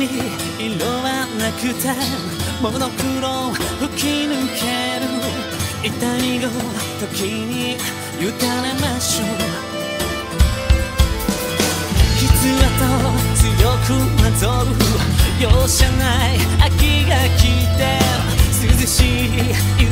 に色はなくてモノクロ吹き抜ける痛みを時に委ねましょう。傷跡強くなぞる容赦ない秋が来て涼しい